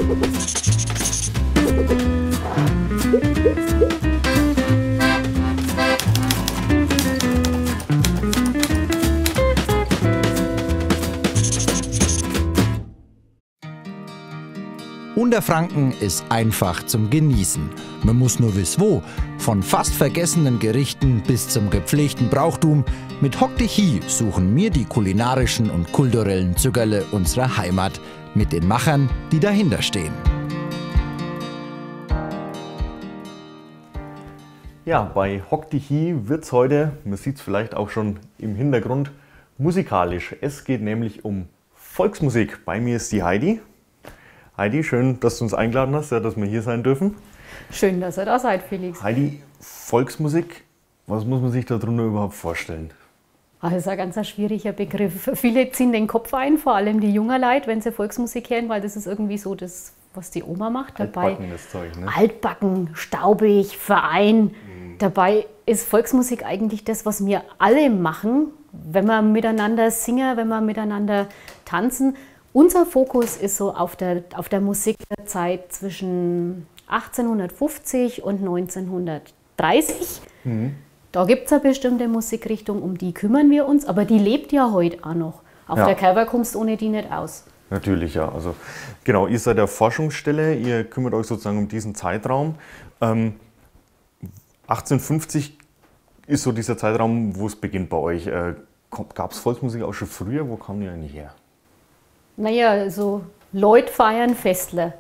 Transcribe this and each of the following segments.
Unterfranken ist einfach zum Genießen. Man muss nur wissen wo. Von fast vergessenen Gerichten bis zum gepflegten Brauchtum. Mit Hock dich hi suchen wir die kulinarischen und kulturellen Zückerle unserer Heimat mit den Machern, die dahinter stehen. Ja, bei Hock dich hi wird es heute, man sieht es vielleicht auch schon im Hintergrund, musikalisch. Es geht nämlich um Volksmusik. Bei mir ist die Heidi. Heidi, schön, dass du uns eingeladen hast, ja, dass wir hier sein dürfen. Schön, dass ihr da seid, Felix. Heidi, Volksmusik, was muss man sich darunter überhaupt vorstellen? Das ist ein ganz schwieriger Begriff. Viele ziehen den Kopf ein, vor allem die jungen Leute, wenn sie Volksmusik hören, weil das ist irgendwie so das, was die Oma macht. Altbacken, das Zeug, ne? Altbacken, staubig, Verein. Dabei ist Volksmusik eigentlich das, was wir alle machen, wenn wir miteinander singen, wenn wir miteinander tanzen. Unser Fokus ist so auf der Musik der Zeit zwischen 1850 und 1930. Da gibt es eine bestimmte Musikrichtung, um die kümmern wir uns, aber die lebt ja heute auch noch. Auf der Cover kommst du ohne die nicht aus. Natürlich, ja. Also, genau, ihr seid der Forschungsstelle, ihr kümmert euch sozusagen um diesen Zeitraum. 1850 ist so dieser Zeitraum, wo es beginnt bei euch. Gab es Volksmusik auch schon früher? Wo kam die eigentlich her? Naja, so Leute feiern Festle.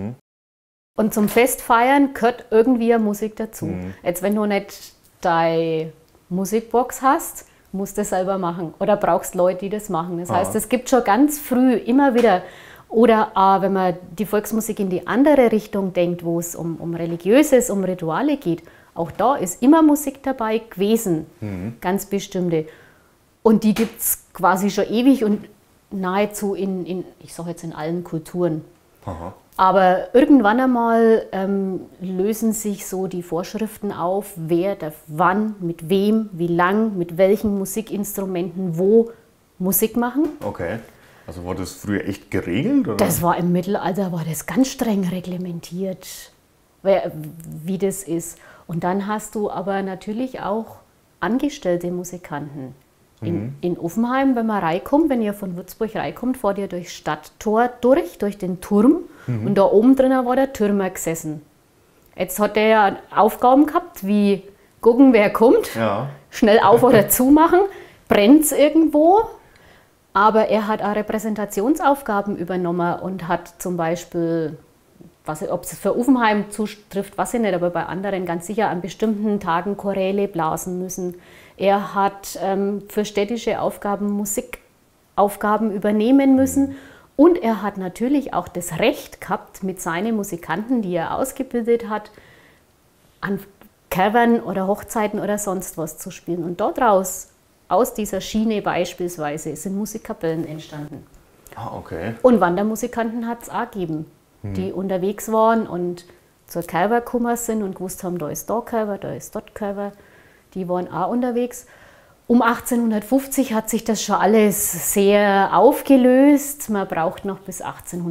Und zum Festfeiern gehört irgendwie Musik dazu. Jetzt, wenn du nicht deine Musikbox hast, musst du das selber machen. Oder brauchst Leute, die das machen. Das heißt, es gibt schon ganz früh immer wieder, oder wenn man die Volksmusik in die andere Richtung denkt, wo es um Religiöses, um Rituale geht, auch da ist immer Musik dabei gewesen, ganz bestimmte. Und die gibt es quasi schon ewig und nahezu ich sage jetzt in allen Kulturen. Aber irgendwann einmal lösen sich so die Vorschriften auf, wer darf wann, mit wem, wie lang, mit welchen Musikinstrumenten wo Musik machen. Okay. Also war das früher echt geregelt? Oder? Das war im Mittelalter, war das ganz streng reglementiert, wie das ist. Und dann hast du aber natürlich auch angestellte Musikanten. In Uffenheim, wenn man reinkommt, wenn ihr von Würzburg reinkommt, fahrt ihr durchs Stadttor durch den Turm. Und da oben drinnen war der Türmer gesessen. Jetzt hat er ja Aufgaben gehabt, wie gucken, wer kommt, schnell auf oder zu machen, brennt es irgendwo. Aber er hat auch Repräsentationsaufgaben übernommen und hat zum Beispiel, ob es für Uffenheim zutrifft, weiß ich nicht, aber bei anderen ganz sicher an bestimmten Tagen Choräle blasen müssen. Er hat für städtische Aufgaben Musikaufgaben übernehmen müssen und er hat natürlich auch das Recht gehabt, mit seinen Musikanten, die er ausgebildet hat, an Covern oder Hochzeiten oder sonst was zu spielen. Und daraus, aus dieser Schiene beispielsweise, sind Musikkapellen entstanden. Okay. Und Wandermusikanten hat es auch gegeben, die unterwegs waren und zur Cover gekommen sind und gewusst haben, da ist da Cover, da ist dort Cover. Die waren auch unterwegs. Um 1850 hat sich das schon alles sehr aufgelöst. Man braucht noch bis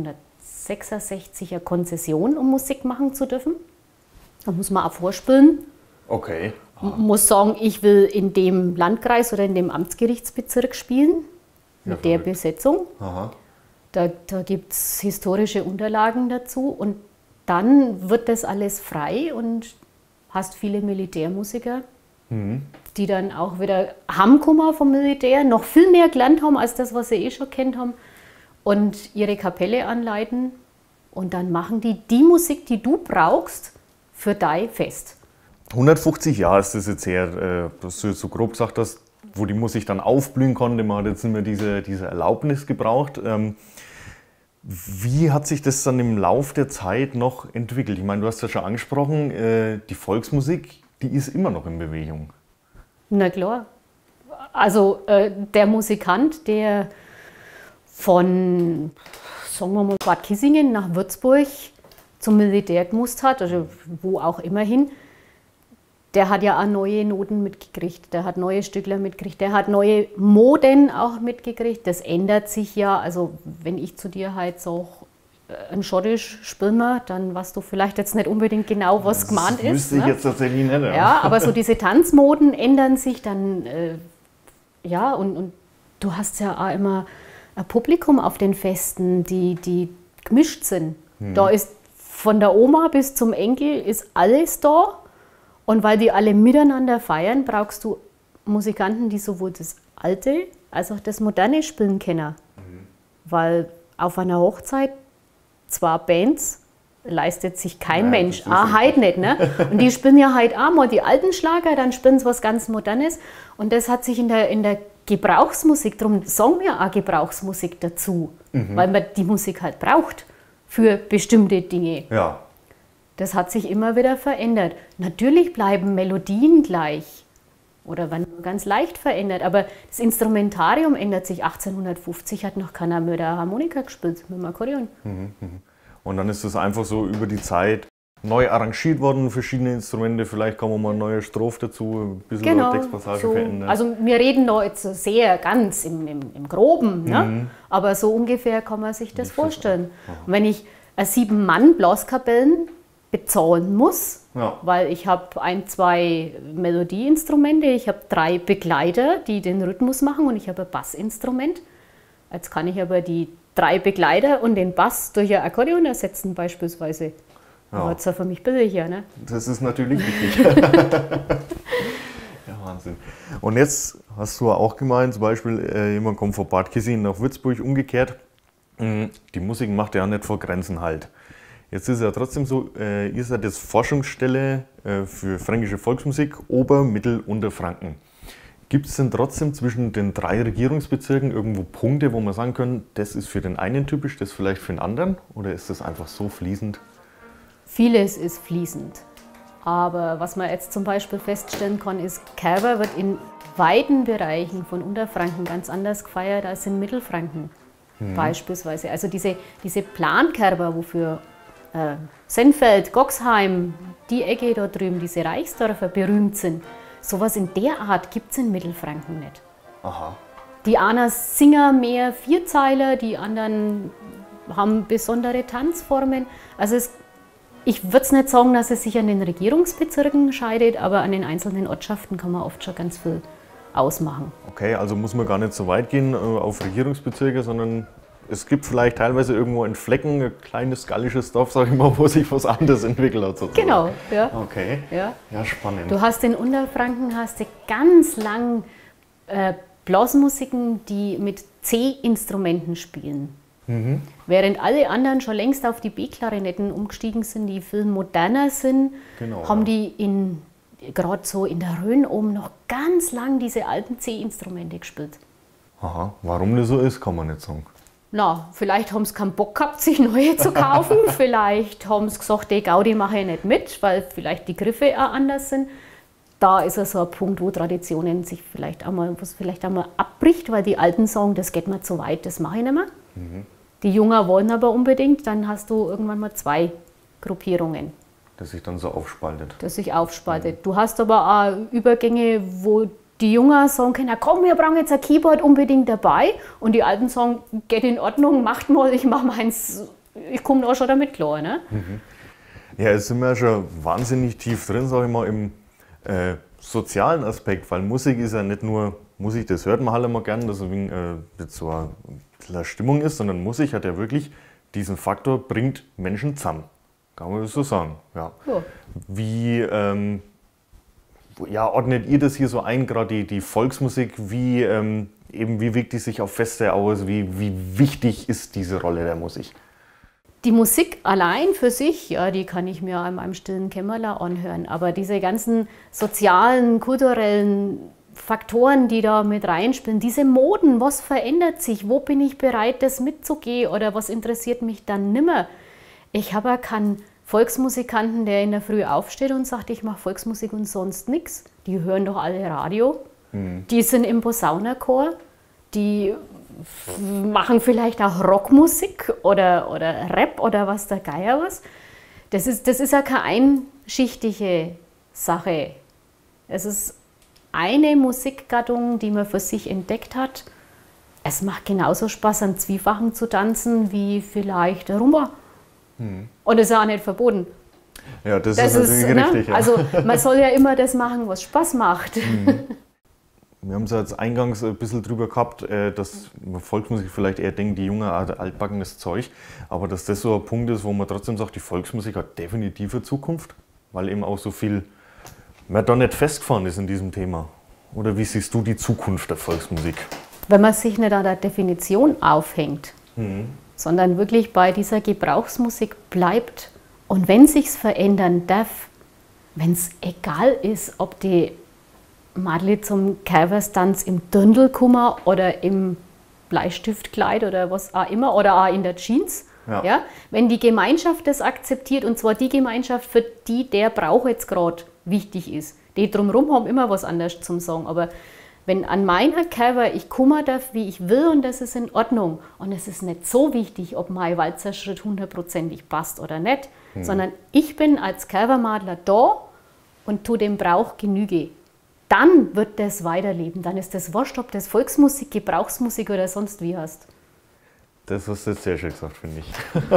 1866 eine Konzession, um Musik machen zu dürfen. Da muss man auch vorspielen. Okay. Man muss sagen, ich will in dem Landkreis oder in dem Amtsgerichtsbezirk spielen, mit der Besetzung. Da gibt es historische Unterlagen dazu. Und dann wird das alles frei und hast viele Militärmusiker, die dann auch wieder heimkommen vom Militär, noch viel mehr gelernt haben als das, was sie schon kennt haben und ihre Kapelle anleiten und dann machen die Musik, die du brauchst für dein Fest. 150 Jahre ist das jetzt her, dass du so grob gesagt hast, wo die Musik dann aufblühen konnte, man hat jetzt nicht mehr diese Erlaubnis gebraucht. Wie hat sich das dann im Lauf der Zeit noch entwickelt? Ich meine, du hast ja schon angesprochen, die Volksmusik, die ist immer noch in Bewegung. Na klar. Also der Musikant, der von, sagen wir mal, Bad Kissingen nach Würzburg zum Militär gemusst hat, also wo auch immer hin, der hat ja auch neue Noten mitgekriegt, der hat neue Stückler mitgekriegt, der hat neue Moden auch mitgekriegt. Das ändert sich ja. Also wenn ich zu dir halt sage, ein Schottisch spielen wir, dann weißt du vielleicht jetzt nicht unbedingt genau, was gemeint ist. Das wüsste ich jetzt tatsächlich nicht. Ja, aber so diese Tanzmoden ändern sich dann, ja, und du hast ja auch immer ein Publikum auf den Festen, die gemischt sind. Da ist von der Oma bis zum Enkel ist alles da. Und weil die alle miteinander feiern, brauchst du Musikanten, die sowohl das Alte als auch das Moderne spielen können. Weil auf einer Hochzeit 2 Bands leistet sich kein Mensch. Heute nicht. Ne? Und die spielen ja heute auch mal die alten Schlager, dann spielen sie was ganz Modernes. Und das hat sich in der Gebrauchsmusik, darum sagen wir auch Gebrauchsmusik dazu, weil man die Musik halt braucht für bestimmte Dinge. Ja. Das hat sich immer wieder verändert. Natürlich bleiben Melodien gleich oder werden nur ganz leicht verändert, aber das Instrumentarium ändert sich. 1850 hat noch keiner mit der Harmonika gespielt, mit dem Akkordeon. Und dann ist es einfach so über die Zeit neu arrangiert worden, verschiedene Instrumente, vielleicht kommen mal neue Strophe dazu, ein bisschen Genau, Textpassage so. verändern. Also wir reden da jetzt sehr ganz im Groben, ne? Aber so ungefähr kann man sich das vorstellen. Und wenn ich 7 Mann Blaskapellen bezahlen muss, weil ich habe 1, 2 Melodieinstrumente, ich habe 3 Begleiter, die den Rhythmus machen und ich habe ein Bassinstrument. Jetzt kann ich aber die 3 Begleiter und den Bass durch ein Akkordeon ersetzen beispielsweise. Aber das ist ja für mich billiger, ne? Das ist natürlich wichtig. Ja, Wahnsinn. Und jetzt hast du auch gemeint, zum Beispiel, jemand kommt von Bad Kissingen nach Würzburg, umgekehrt. Die Musik macht ja nicht vor Grenzen halt. Jetzt ist es ja trotzdem so, ihr seid jetzt Forschungsstelle für fränkische Volksmusik, Ober-, Mittel-, Unterfranken. Gibt es denn trotzdem zwischen den 3 Regierungsbezirken irgendwo Punkte, wo man sagen können, das ist für den einen typisch, das vielleicht für den anderen? Oder ist das einfach so fließend? Vieles ist fließend. Aber was man jetzt zum Beispiel feststellen kann, ist, Kerber wird in weiten Bereichen von Unterfranken ganz anders gefeiert als in Mittelfranken beispielsweise. Also diese Plankerber, wofür Sennfeld, Goxheim, die Ecke da drüben, diese Reichsdörfer berühmt sind, sowas in der Art gibt es in Mittelfranken nicht. Aha. Die einen singen mehr Vierzeiler, die anderen haben besondere Tanzformen. Also ich würde es nicht sagen, dass es sich an den Regierungsbezirken scheidet, aber an den einzelnen Ortschaften kann man oft schon ganz viel ausmachen. Okay, also muss man gar nicht so weit gehen auf Regierungsbezirke, sondern es gibt vielleicht teilweise irgendwo in Flecken ein kleines gallisches Dorf, sag ich mal, wo sich was anderes entwickelt hat. Sozusagen. Genau, ja. Okay, ja, spannend. Du hast in Unterfranken ganz lang Blasmusiken, die mit C-Instrumenten spielen. Während alle anderen schon längst auf die B-Klarinetten umgestiegen sind, die viel moderner sind, haben die gerade so in der Rhön oben noch ganz lang diese alten C-Instrumente gespielt. Aha, warum das so ist, kann man nicht sagen. Na, vielleicht haben sie keinen Bock gehabt, sich neue zu kaufen. Vielleicht haben sie gesagt, die Gaudi mache ich nicht mit, weil vielleicht die Griffe auch anders sind. Da ist ja so ein Punkt, wo Traditionen sich vielleicht einmal abbricht, weil die Alten sagen, das geht mir zu weit, das mache ich nicht mehr. Die Jungen wollen aber unbedingt, dann hast du irgendwann mal 2 Gruppierungen. Das sich dann so aufspaltet. Du hast aber auch Übergänge, wo die Jungen sagen können, komm, wir brauchen jetzt ein Keyboard unbedingt dabei. Und die Alten sagen, geht in Ordnung, macht mal, ich mache meins, ich komme da schon damit klar. Ne? Ja, jetzt sind wir schon wahnsinnig tief drin, sage ich mal, im sozialen Aspekt, weil Musik ist ja nicht nur Musik, das hört man halt immer gern, deswegen jetzt so eine Stimmung ist, sondern Musik hat ja wirklich diesen Faktor, bringt Menschen zusammen. Kann man das so sagen. Ja. Wie ordnet ihr das hier so ein, gerade die Volksmusik, wie wirkt die sich auf Feste aus, wie wichtig ist diese Rolle der Musik? Die Musik allein für sich, ja, die kann ich mir in meinem stillen Kämmerlein anhören, aber diese ganzen sozialen, kulturellen Faktoren, die da mit reinspielen, diese Moden, was verändert sich, wo bin ich bereit, das mitzugehen oder was interessiert mich dann nimmer? Ich habe ja keinen Volksmusikanten, der in der Früh aufsteht und sagt, ich mache Volksmusik und sonst nichts. Die hören doch alle Radio, die sind im Posaunerchor, die machen vielleicht auch Rockmusik oder Rap oder was der Geier was. Das ist ja keine einschichtige Sache. Es ist eine Musikgattung, die man für sich entdeckt hat. Es macht genauso Spaß, an Zwiefachen zu tanzen, wie vielleicht Rumba Und das ist auch nicht verboten. Ja, das ist natürlich richtig. Ja. Also man soll ja immer das machen, was Spaß macht. Wir haben es ja jetzt eingangs ein bisschen drüber gehabt, dass Volksmusik vielleicht eher denkt, die junge altbackenes Zeug, aber dass das so ein Punkt ist, wo man trotzdem sagt, die Volksmusik hat definitiv eine Zukunft, weil eben auch so viel man da nicht festgefahren ist in diesem Thema. Oder wie siehst du die Zukunft der Volksmusik? Wenn man sich nicht an der Definition aufhängt, sondern wirklich bei dieser Gebrauchsmusik bleibt und wenn sich's verändern darf, wenn es egal ist, ob die Madli zum Kerverstanz im Dirndl kummer oder im Bleistiftkleid oder was auch immer oder auch in der Jeans. Ja. Ja? Wenn die Gemeinschaft das akzeptiert und zwar die Gemeinschaft, für die der Brauch jetzt gerade wichtig ist. Die drumherum haben immer was anderes zum Sagen, aber wenn an meiner Kerver ich kummer darf, wie ich will und das ist in Ordnung und es ist nicht so wichtig, ob mein Walzerschritt 100%ig passt oder nicht, sondern ich bin als Kervermadler da und tue dem Brauch Genüge. Dann wird das weiterleben. Dann ist das wurscht, ob das Volksmusik, Gebrauchsmusik oder sonst wie heißt. Das hast du jetzt sehr schön gesagt, finde ich.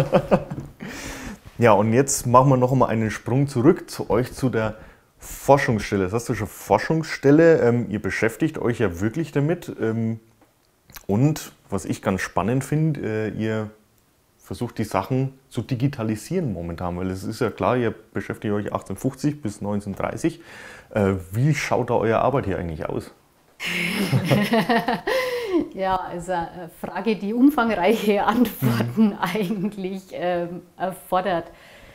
Ja, und jetzt machen wir noch einmal einen Sprung zurück zu euch, zu der Forschungsstelle. Das hast du schon Forschungsstelle. Ihr beschäftigt euch ja wirklich damit. Und was ich ganz spannend finde, ihr versucht die Sachen zu digitalisieren momentan, weil es ist ja klar, ihr beschäftigt euch 1850 bis 1930. Wie schaut da eure Arbeit hier eigentlich aus? Ja, also eine Frage, die umfangreiche Antworten eigentlich erfordert.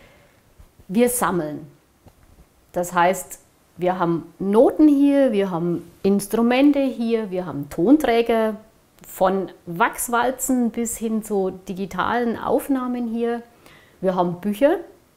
Wir sammeln. Das heißt, wir haben Noten hier, wir haben Instrumente hier, wir haben Tonträger, von Wachswalzen bis hin zu digitalen Aufnahmen hier. Wir haben Bücher,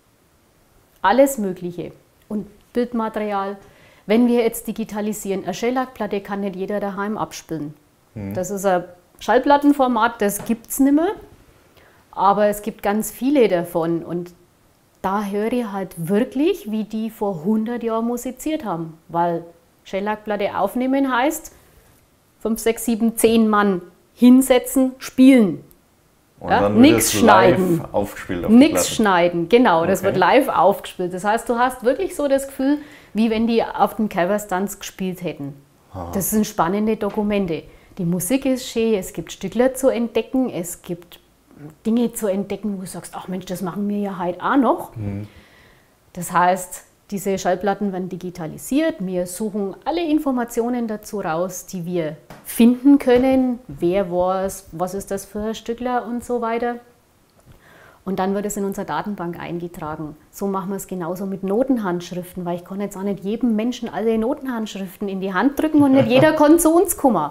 alles Mögliche und Bildmaterial. Wenn wir jetzt digitalisieren, eine Schellackplatte kann nicht jeder daheim abspielen. Das ist ein Schallplattenformat, das gibt es nicht mehr, aber es gibt ganz viele davon und da höre ich halt wirklich, wie die vor 100 Jahren musiziert haben, weil Schellackplatte aufnehmen heißt 5, 6, 7, 10 Mann hinsetzen, spielen. Und ja? dann Nichts schneiden. Live aufgespielt auf Nichts schneiden, genau. Das Okay. wird live aufgespielt. Das heißt, du hast wirklich so das Gefühl, wie wenn die auf den Kerverstanz gespielt hätten. Das sind spannende Dokumente. Die Musik ist schön, es gibt Stückler zu entdecken, es gibt Dinge zu entdecken, wo du sagst, ach Mensch, das machen wir ja heute auch noch. Das heißt, diese Schallplatten werden digitalisiert. Wir suchen alle Informationen dazu raus, die wir finden können. Wer war es, was ist das für ein Stückler und so weiter. Und dann wird es in unsere Datenbank eingetragen. So machen wir es genauso mit Notenhandschriften, weil ich kann jetzt auch nicht jedem Menschen alle Notenhandschriften in die Hand drücken und nicht jeder kann zu uns kommen.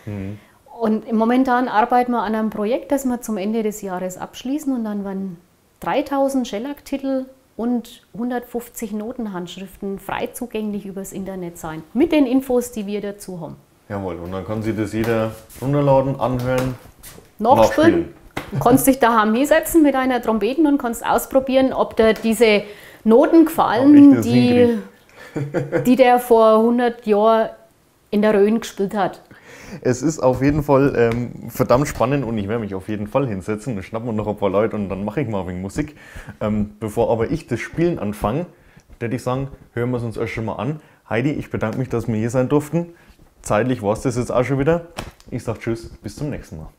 Und momentan arbeiten wir an einem Projekt, das wir zum Ende des Jahres abschließen und dann werden 3000 Shellac-Titel und 150 Notenhandschriften frei zugänglich übers Internet sein, mit den Infos, die wir dazu haben. Jawohl, und dann kann sich das jeder runterladen, anhören, Nachspielen. Du kannst dich daheim hinsetzen mit einer Trompeten und kannst ausprobieren, ob dir diese Noten gefallen, die der vor 100 Jahren in der Rhön gespielt hat. Es ist auf jeden Fall verdammt spannend und ich werde mich auf jeden Fall hinsetzen. Dann schnappen wir noch ein paar Leute und dann mache ich mal ein wenig Musik. Bevor aber ich das Spielen anfange, würde ich sagen, hören wir es uns erst schon mal an. Heidi, ich bedanke mich, dass wir hier sein durften. Zeitlich war es das jetzt auch schon wieder. Ich sage Tschüss, bis zum nächsten Mal.